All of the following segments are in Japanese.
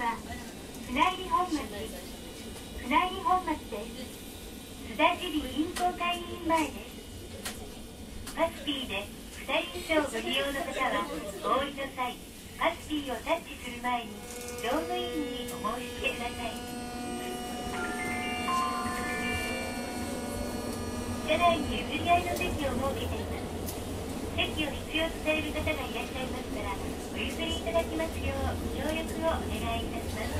は船入本町です。須田尻銀行会員前です。パスピーで2人以上ご利用の方はお降りの際、パスピーをタッチする前に乗務員にお申し付けください。車内に譲り合いの席を設けています。席を必要とされる方がいらっしゃいましたら、お譲りいただきますようご協力をお願いいたします。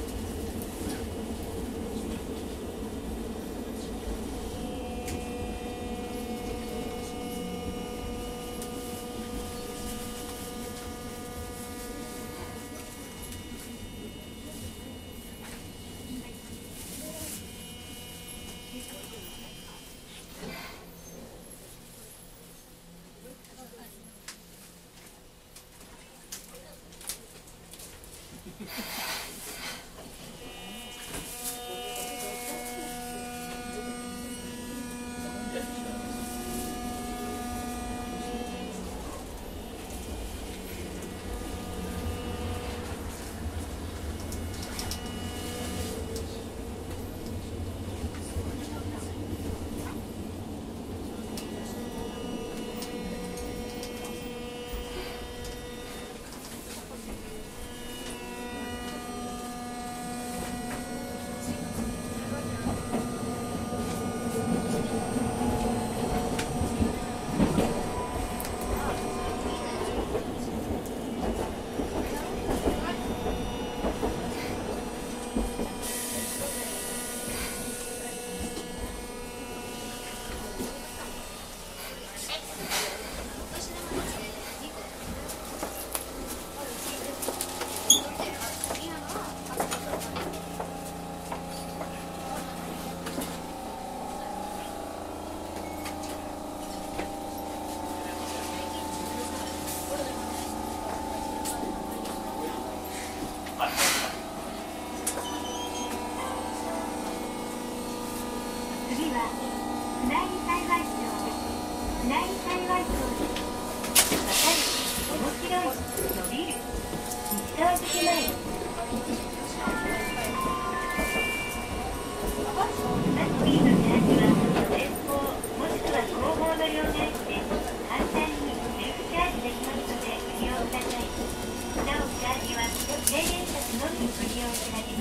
次は船井幸町です。渡る、面白い、伸びる、西川口前。パスピーのチャージは前方もしくは後方の両替機で簡単にセルフチャージできますのでご利用ください。なおチャージは制限札のみご利用いただけます。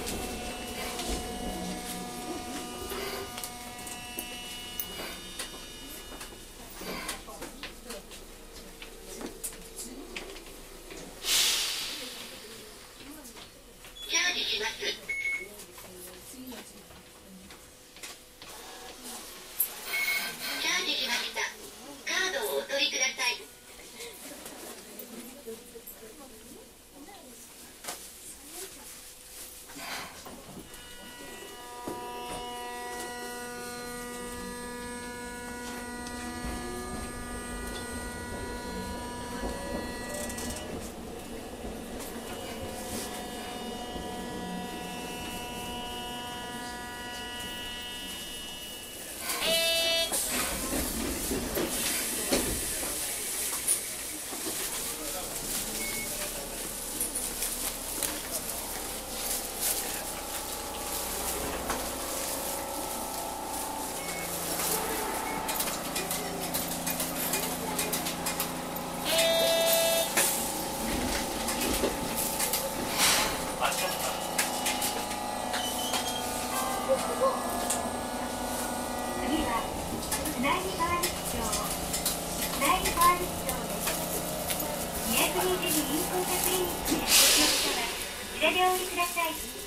次は船井川口町です。222インポータクリニックでご利用の方はこちらでお降りください。